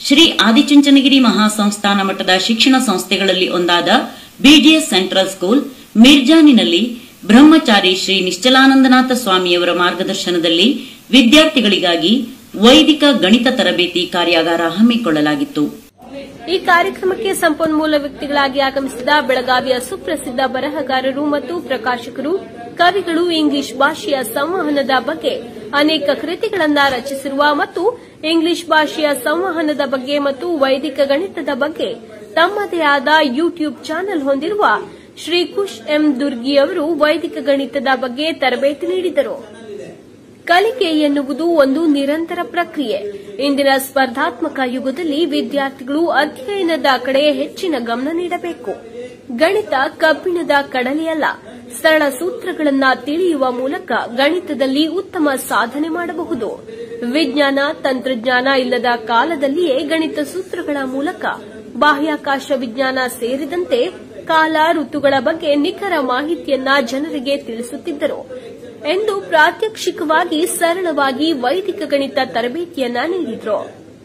ಶ್ರೀ ಆದಿಚುಂಚನಗಿರಿ ಮಹಾಸಂಸ್ಥಾನ ಮಟ್ಟದ ಶಿಕ್ಷಣ ಸಂಸ್ಥೆಗಳಲ್ಲಿ ಒಂದಾದ ಬಿಜಿಎಸ್ ಸೆಂಟ್ರಲ್ ಸ್ಕೂಲ್ ಮಿರ್ಜಾನಿನಲ್ಲಿ ಬ್ರಹ್ಮಚಾರಿ ಶ್ರೀ ನಿಶ್ಚಲಾನಂದನಾಥ ಸ್ವಾಮಿಯವರ ಮಾರ್ಗದರ್ಶನದಲ್ಲಿ ವಿದ್ಯಾರ್ಥಿಗಳಿಗಾಗಿ ವೈದಿಕ ಗಣಿತ ತರಬೇತಿ ಕಾರ್ಯಾಗಾರ ಹಮ್ಮಿಕೊಳ್ಳಲಾಗಿತ್ತು. ಈ ಕಾರ್ಯಕ್ರಮಕ್ಕೆ ಸಂಪನ್ಮೂಲ ವ್ಯಕ್ತಿಗಳಾಗಿ ಆಗಮಿಸಿದ ಬೆಳಗಾವಿಯ ಸುಪ್ರಸಿದ್ಧ ಬರಹಗಾರರು ಮತ್ತು ಪ್ರಕಾಶಕರು, ಕವಿಗಳು ಇಂಗ್ಲಿಷ್ ಭಾಷೆಯ ಸಂವಹನದ ಬಗ್ಗೆ ಅನೇಕ ಕೃತಿಗಳನ್ನು ರಚಿಸಿರುವ ಮತ್ತು ಇಂಗ್ಲಿಷ್ ಭಾಷೆಯ ಸಂವಹನದ ಬಗ್ಗೆ ಮತ್ತು ವೈದಿಕ ಗಣಿತದ ಬಗ್ಗೆ ತಮ್ಮದೇ ಆದ ಯೂಟ್ಯೂಬ್ ಚಾನೆಲ್ ಹೊಂದಿರುವ ಶ್ರೀ ಕುಶ್ ಎಂ ದುರ್ಗಿ ಅವರು ವೈದಿಕ ಗಣಿತದ ಬಗ್ಗೆ ತರಬೇತಿ ನೀಡಿದರು. ಕಲಿಕೆ ಎನ್ನುವುದು ಒಂದು ನಿರಂತರ ಪ್ರಕ್ರಿಯೆ. ಇಂದಿನ ಸ್ಪರ್ಧಾತ್ಮಕ ಯುಗದಲ್ಲಿ ವಿದ್ಯಾರ್ಥಿಗಳು ಅಧ್ಯಯನದ ಕಡೆ ಹೆಚ್ಚಿನ ಗಮನ ನೀಡಬೇಕು. ಗಣಿತ ಕಬ್ಬಿಣದ ಕಡಲೆಯಲ್ಲ. ಸರಳ ಸೂತ್ರಗಳನ್ನು ತಿಳಿಯುವ ಮೂಲಕ ಗಣಿತದಲ್ಲಿ ಉತ್ತಮ ಸಾಧನೆ ಮಾಡಬಹುದು. ವಿಜ್ಞಾನ ತಂತ್ರಜ್ಞಾನ ಇಲ್ಲದ ಕಾಲದಲ್ಲಿಯೇ ಗಣಿತ ಸೂತ್ರಗಳ ಮೂಲಕ ಬಾಹ್ಯಾಕಾಶ ವಿಜ್ಞಾನ ಸೇರಿದಂತೆ ಕಾಲ ಋತುಗಳ ಬಗ್ಗೆ ನಿಖರ ಮಾಹಿತಿಯನ್ನ ಜನರಿಗೆ ತಿಳಿಸುತ್ತಿದ್ದರು ಎಂದು ಪ್ರಾತ್ಯಕ್ಷಿಕವಾಗಿ ಸರಳವಾಗಿ ವೈದಿಕ ಗಣಿತ ತರಬೇತಿಯನ್ನ ನೀಡಿದರು.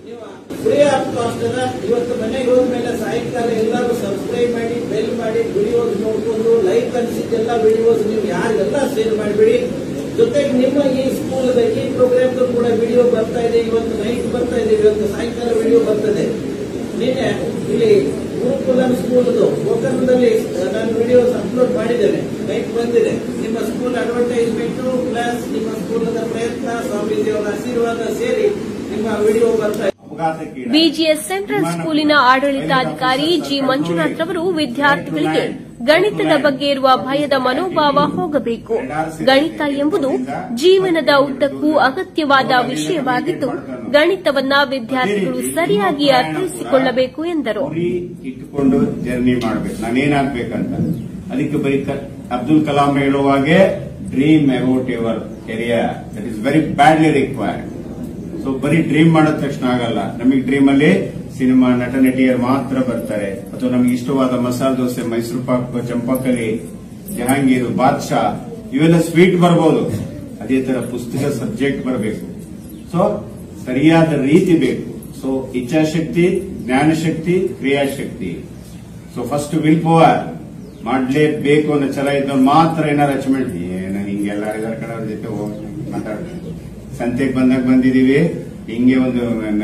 ಇವತ್ತು ಮನೆಗೆ ಹೋದ್ಮೇಲೆ ಸಾಯಂಕಾಲ ಎಲ್ಲರೂ ಸಬ್ಸ್ಕ್ರೈಬ್ ಮಾಡಿ, ಬೆಲ್ ಮಾಡಿ, ವಿಡಿಯೋಸ್ ನೋಡ್ಕೊಂಡು ಲೈಕ್ ಅನಿಸಿದ್ದೆಲ್ಲ ವಿಡಿಯೋಸ್ ನೀವು ಯಾರಿಗೆಲ್ಲ ಶೇರ್ ಮಾಡಿಬಿಡಿ. ಜೊತೆಗೆ ನಿಮ್ಮ ಈ ಸ್ಕೂಲ್ ಈ ಪ್ರೋಗ್ರಾಮ್ ಕೂಡ ವಿಡಿಯೋ ಬರ್ತಾ ಇದೆ. ಇವತ್ತು ನೈಟ್ ಬರ್ತಾ ಇದೆ, ಇವತ್ತು ಸಾಯಂಕಾಲ ವಿಡಿಯೋ ಬರ್ತದೆ. ನಿನ್ನೆ ಇಲ್ಲಿ ಗುರುಕುಲಂ ಸ್ಕೂಲ್ ಗೋಕರ್ಣದಲ್ಲಿ ನಾನು ವಿಡಿಯೋಸ್ ಅಪ್ಲೋಡ್ ಮಾಡಿದ್ದೇನೆ, ನೈಟ್ ಬಂದಿದೆ. ನಿಮ್ಮ ಸ್ಕೂಲ್ ಅಡ್ವರ್ಟೈಸ್ಮೆಂಟ್ ಪ್ಲಸ್ ನಿಮ್ಮ ಸ್ಕೂಲದ ಪ್ರಯತ್ನ, ಸ್ವಾಮೀಜಿಯವರ ಆಶೀರ್ವಾದ ಸೇರಿ ನಿಮ್ಮ ವಿಡಿಯೋ ಬರ್ತಾ ಇದೆ. ಬಿಜಿಎಸ್ ಸೆಂಟ್ರಲ್ ಸ್ಕೂಲಿನ ಆಡಳಿತಾಧಿಕಾರಿ ಜಿ ಮಂಜುನಾಥ್ ರವರು ವಿದ್ಯಾರ್ಥಿಗಳಿಗೆ ಗಣಿತದ ಬಗ್ಗೆ ಇರುವ ಭಯದ ಮನೋಭಾವ ಹೋಗಬೇಕು. ಗಣಿತ ಎಂಬುದು ಜೀವನದ ಉದ್ದಕ್ಕೂ ಅಗತ್ಯವಾದ ವಿಷಯವಾಗಿದ್ದು, ಗಣಿತವನ್ನ ವಿದ್ಯಾರ್ಥಿಗಳು ಸರಿಯಾಗಿ ಅರ್ಥೈಸಿಕೊಳ್ಳಬೇಕು ಎಂದರು. ಇಟ್ಟುಕೊಂಡು ಜರ್ನಿ ಮಾಡಬೇಕು, ನಾನೇನಾಗಬೇಕಂತ. ಅದಕ್ಕೆ ಬರೀ ಅಬ್ದುಲ್ ಕಲಾಂ ಹೇಳುವಾಗೆ dream about your career, that is very badly required. So ಬರೀ ಡ್ರೀಮ್ ಮಾಡಿದ ತಕ್ಷಣ ಆಗಲ್ಲ. ನಮಗೆ ಡ್ರೀಮ್ ಅಲ್ಲಿ ಸಿನಿಮಾ ನಟ ನಟಿಯರು ಮಾತ್ರ ಬರ್ತಾರೆ, ಅಥವಾ ನಮಗೆ ಇಷ್ಟವಾದ ಮಸಾಲೆ ದೋಸೆ, ಮೈಸೂರು ಪಾಕ್, ಚಂಪಕಲಿ, ಜಹಾಂಗೀರ್, ಬಾದ್ಶಾ ಇವೆಲ್ಲ ಸ್ವೀಟ್ ಬರಬಹುದು. ಅದೇ ತರ ಪುಸ್ತಕ ಸಬ್ಜೆಕ್ಟ್ ಬರಬೇಕು. ಸೊ ಸರಿಯಾದ ರೀತಿ ಬೇಕು. ಸೊ ಇಚ್ಛಾಶಕ್ತಿ, ಜ್ಞಾನಶಕ್ತಿ, ಕ್ರಿಯಾಶಕ್ತಿ. ಸೊ ಫಸ್ಟ್ ವಿಲ್ ಪವರ್ ಮಾಡಲೇಬೇಕು ಅನ್ನೋ ಛಲ ಇದ್ದವ್ರು ಮಾತ್ರ ಏನಾರು ಅಚೀವ್ಮೆಂಟ್. ಏನ ಹಿಂಗೆಲ್ಲ ಇದಾರ ಕಡೆ ಅವ್ರ ಜೊತೆ ಮಾತಾಡ್ತಾರೆ. ಸಂತೆಗೆ ಬಂದಾಗ ಬಂದಿದೀವಿ, ಹಿಂಗೆ ಒಂದು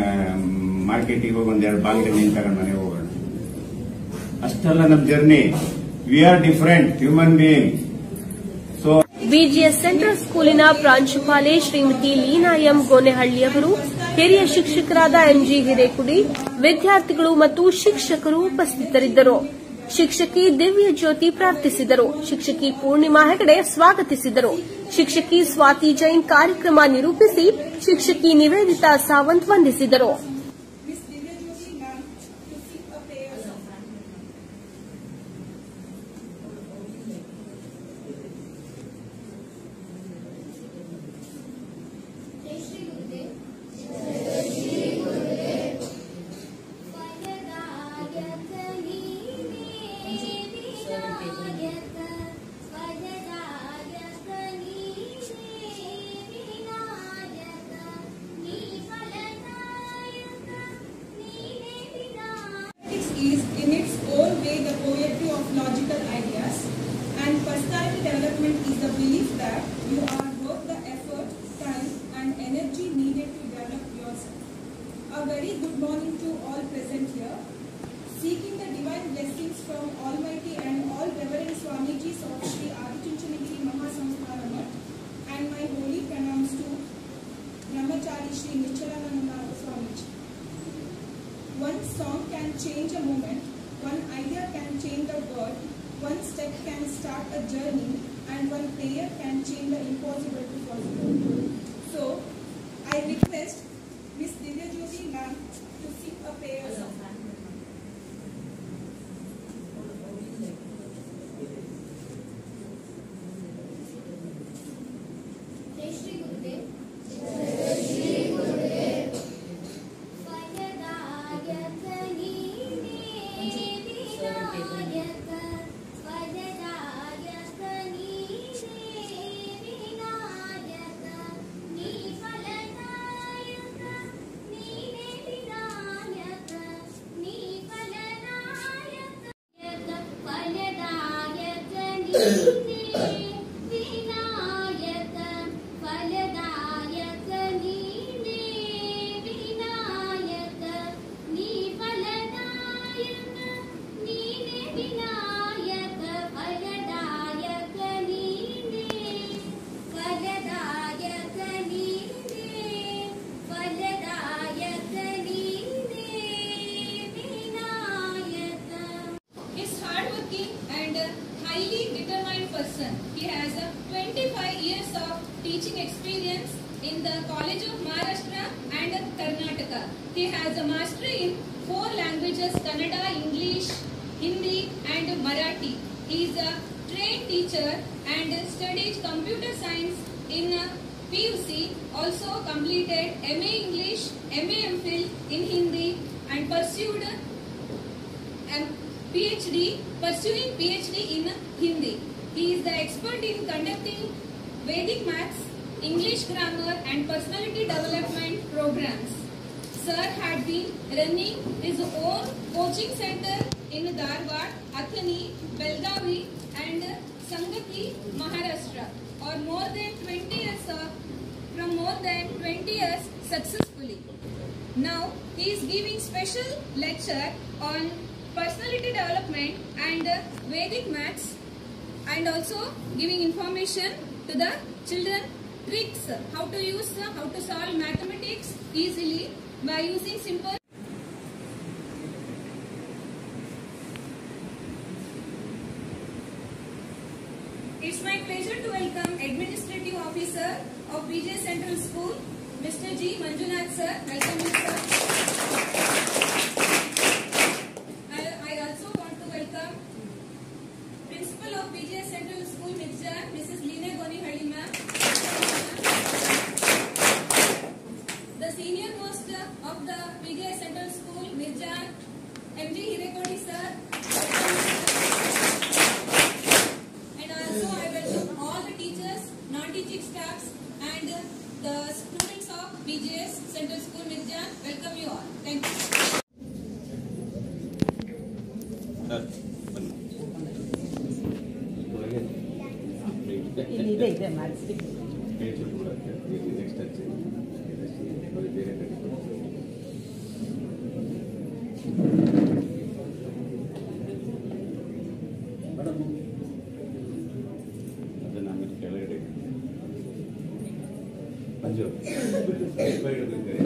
ಮಾರ್ಕೆಟಿಗೆ ಹೋಗಿ ಒಂದೆರಡು ಬಾಗಿಲು ನೀರು ತಗೊಂಡು ಮನೆಗೆ ಹೋಗೋಣ, ಅಷ್ಟಲ್ಲ ನಮ್ journey. We are different human being. So BGS central ಸ್ಕೂಲಿನ ಪ್ರಾಂಶುಪಾಲೆ ಶ್ರೀಮತಿ ಲೀನಾ ಎಂ ಗೋನೆಹಳ್ಳಿ ಅವರು, ಹಿರಿಯ ಶಿಕ್ಷಕರಾದ ಎಂಜಿ ಹಿರೇಕುಡಿ, ವಿದ್ಯಾರ್ಥಿಗಳು ಮತ್ತು ಶಿಕ್ಷಕರು ಉಪಸ್ಥಿತರಿದ್ದರು. ಶಿಕ್ಷಕಿ ದಿವ್ಯ ಜ್ಯೋತಿ ಪ್ರಾರ್ಥಿಸಿದರು. ಶಿಕ್ಷಕಿ ಪೂರ್ಣಿಮಾ ಹೆಗಡೆ ಸ್ವಾಗತಿಸಿದರು. ಶಿಕ್ಷಕಿ ಸ್ವಾತಿ ಜೈನ್ ಕಾರ್ಯಕ್ರಮ ನಿರೂಪಿಸಿ, ಶಿಕ್ಷಕಿ ನಿವೇದಿತಾ ಸಾವಂತ್ ವಂದಿಸಿದರು. Is in its own way the poetry of logical ideas, and personality development is the belief that you are worth the effort, time and energy needed to develop yourself. A very good morning to all present here. Seeking the divine blessings from Almighty and all reverend Swamijis of Sri Adichunchanagiri Mahasamsthana Math, and my holy pranams to Brahmachari Sri Nichalananda Swamiji. One song can change a moment, one idea can change the world, one step can start a journey, and one prayer can change the impossible to possible. So, I request Miss Divya Jyoti ma'am to sing a prayer song. Jai Shri Gurudev. Vinayak फलदायक नीने विनायक नी फलदायक नीने विनायक फलदायक नीने फलदायक नीने फलदायक नीने Vinayak. He's hardworking and highly determined person. He has 25 years of teaching experience in the College of Maharashtra and Karnataka. He has a mastery in 4 languages: Kannada, English, Hindi and Marathi. He is a trained teacher and studied computer science in PUC. Also completed MA English, MA MPhil in Hindi and pursuing PhD in Hindi. He is the expert in conducting Vedic maths, English grammar and personality development programs. Sir had been running his own coaching center in Dharwad, Athani, Belgavi and Sangati, Maharashtra for more than 20 years successfully. Now he is giving special lecture on personality development and Vedic maths and also giving information to the children tricks how to solve mathematics easily by using simple. It's my pleasure to welcome Administrative Officer of BJ Central School, Mr. G. Manjunath sir. Welcome you, sir. I also want to welcome Principal of BJ Central School, Mirjan, Mrs. Leena Gonihalli ma'am. The senior most of the BJ Central School, Mirjan, MG Hirekodi sir. And also I welcome all the teachers, non-teaching staffs and the students of BJS Central School, Mirjan. Welcome you all. Thank you. ಇದೆ ಮಾಡಿಸ್ತೀವಿ. ಅದನ್ನ ಆಮೇಲೆ ಕೆಳಗಡೆ ಮಂಜು